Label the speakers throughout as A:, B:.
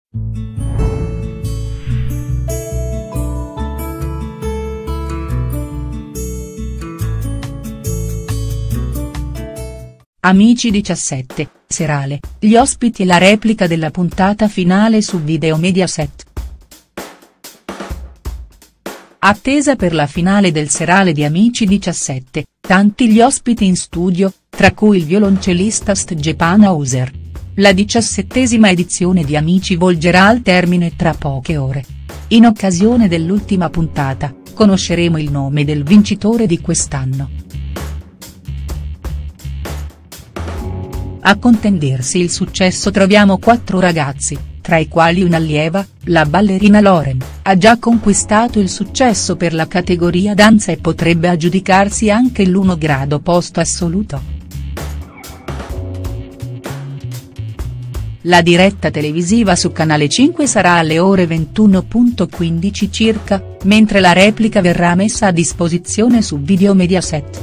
A: Amici 17, serale, gli ospiti e la replica della puntata finale su Video Mediaset. Attesa per la finale del serale di Amici 17, tanti gli ospiti in studio, tra cui il violoncellista Stjepan Hauser. La 17ª edizione di Amici volgerà al termine tra poche ore. In occasione dell'ultima puntata, conosceremo il nome del vincitore di quest'anno. A contendersi il successo troviamo 4 ragazzi, tra i quali un'allieva, la ballerina Loren, ha già conquistato il successo per la categoria danza e potrebbe aggiudicarsi anche l'1 grado posto assoluto. La diretta televisiva su Canale 5 sarà alle ore 21:15 circa, mentre la replica verrà messa a disposizione su Video Mediaset.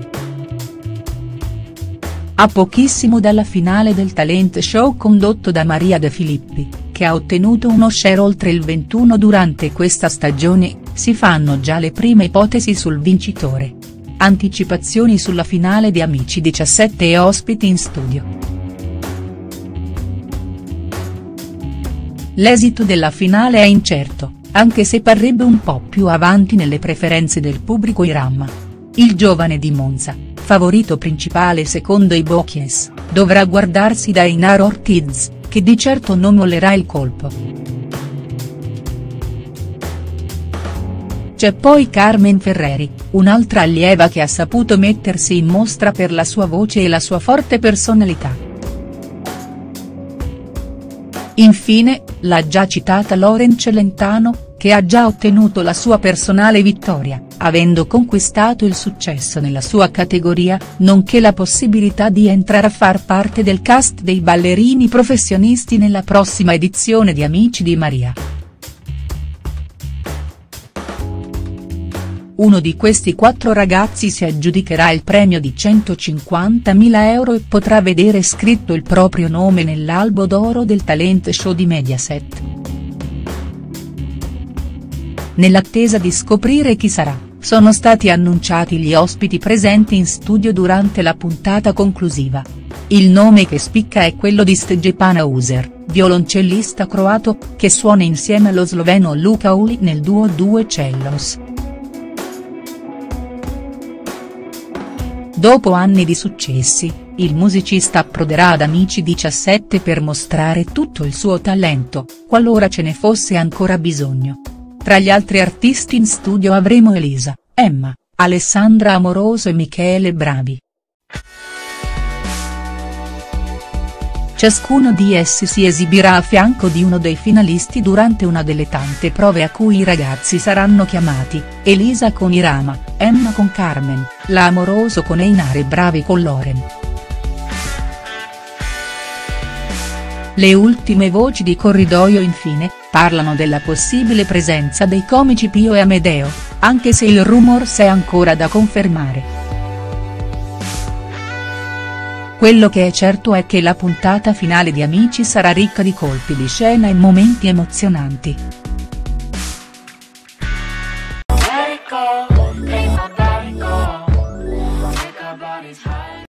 A: A pochissimo dalla finale del talent show condotto da Maria De Filippi, che ha ottenuto uno share oltre il 21 durante questa stagione, si fanno già le prime ipotesi sul vincitore. Anticipazioni sulla finale di Amici 17 e ospiti in studio. L'esito della finale è incerto, anche se parrebbe un po' più avanti nelle preferenze del pubblico Iram. Il giovane di Monza, favorito principale secondo i bookies, dovrà guardarsi da Einar Ortiz, che di certo non mollerà il colpo. C'è poi Carmen Ferreri, un'altra allieva che ha saputo mettersi in mostra per la sua voce e la sua forte personalità. Infine, la già citata Loren Celentano, che ha già ottenuto la sua personale vittoria, avendo conquistato il successo nella sua categoria, nonché la possibilità di entrare a far parte del cast dei ballerini professionisti nella prossima edizione di Amici di Maria. Uno di questi 4 ragazzi si aggiudicherà il premio di 150.000 euro e potrà vedere scritto il proprio nome nell'albo d'oro del talent show di Mediaset. Nell'attesa di scoprire chi sarà, sono stati annunciati gli ospiti presenti in studio durante la puntata conclusiva. Il nome che spicca è quello di Stjepan Hauser, violoncellista croato, che suona insieme allo sloveno Luka Uli nel duo Due Cellos. Dopo anni di successi, il musicista approderà ad Amici 17 per mostrare tutto il suo talento, qualora ce ne fosse ancora bisogno. Tra gli altri artisti in studio avremo Elisa, Emma, Alessandra Amoroso e Michele Bravi. Ciascuno di essi si esibirà a fianco di uno dei finalisti durante una delle tante prove a cui i ragazzi saranno chiamati, Elisa con Irama, Emma con Carmen, la Amoroso con Einar e Bravi con Loren. Le ultime voci di corridoio infine, parlano della possibile presenza dei comici Pio e Amedeo, anche se il rumors è ancora da confermare. Quello che è certo è che la puntata finale di Amici sarà ricca di colpi di scena e momenti emozionanti.